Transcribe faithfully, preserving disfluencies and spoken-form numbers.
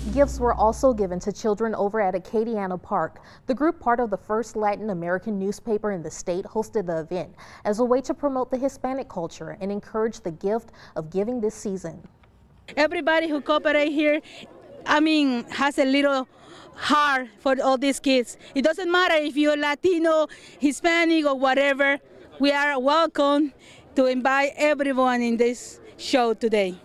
Gifts were also given to children over at Acadiana Park. The group, part of the first Latin American newspaper in the state, hosted the event as a way to promote the Hispanic culture and encourage the gift of giving this season. Everybody who cooperates here, I mean, has a little heart for all these kids. It doesn't matter if you're Latino, Hispanic, or whatever. We are welcome to invite everyone in this show today.